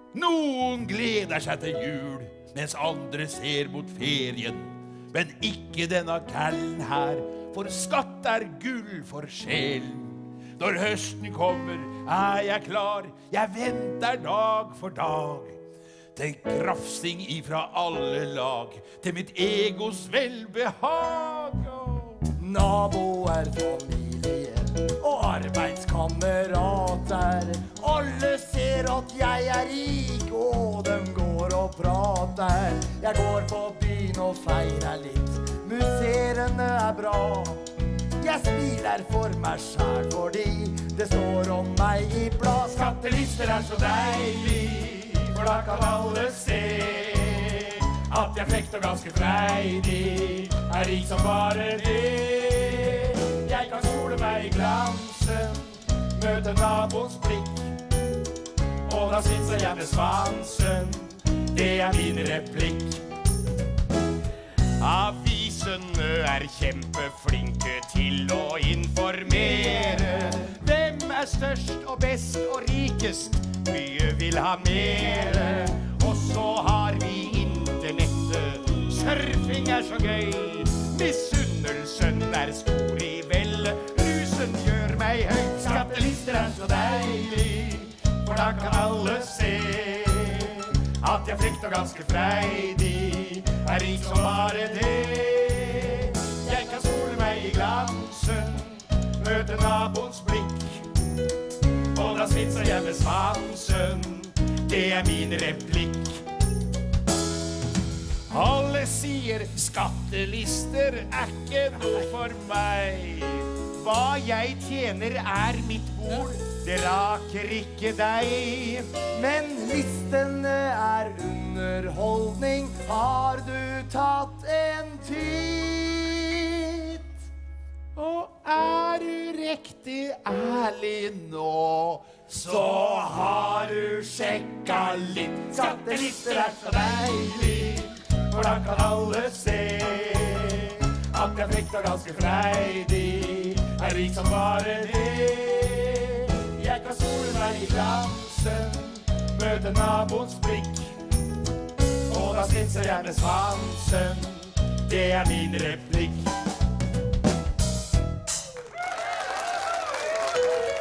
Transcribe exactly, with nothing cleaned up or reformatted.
Noen gleder seg til jul, mens andre ser mot ferien. Men ikke denne kallen her, for skatt er gull for sjelen. Når høsten kommer, er jeg klar, jeg venter dag for dag. Til grafsing ifra alle lag, til mitt egos velbehag. Naboer, familie og arbeidskamerater. Alle ser at jeg er rik, og de går og prater. Jeg går på byen og feirer litt, museene er bra. Jeg smiler for meg selv fordi det står om meg i blad. Skattelister er så deilig, for da kan alle se at jeg frekt og ganske freidig er rik som bare det. Jeg kan sole meg i glansen, møte naboens blikk, og da svinser jeg med svansen. Det er min replikk. Avisene er kjempeflinke til å informere. Hvem er størst og best og rikest? Mye vil ha mere. Og så har vi internettet. Surfing er så gøy. Misunnelsen er stor i velle. Rusen gjør meg høy. Skattelister er så deilig, for da kan alle se at jeg frekt og ganske freidig er rik som bare det. Jeg kan sole meg i glansen, møte naboens blikk, og da svinser jeg med svansen. Det er min replikk. Alle sier skattelister er ikke noe for meg. Hva jeg tjener er mitt bord, det raker ikke deg. Men listene er underholdning, har du tatt en titt? Og er du riktig ærlig nå, så har du sjekka litt. Skattelister er så deilig, for da kan alle se at jeg frekt og ganske freidig er rik som bare det. Jeg kan sole meg i glansen, møte naboens blikk, og da svinser jeg med svansen. Det er min replikk.